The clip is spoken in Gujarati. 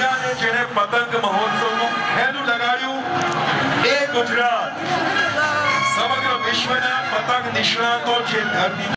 પહેલાને જેને પતંગ મહોત્સવનું ખેલું લગાડ્યું એ ગુજરાત સમગ્ર વિશ્વના પતંગ નિષ્ણાતો જે ધરતી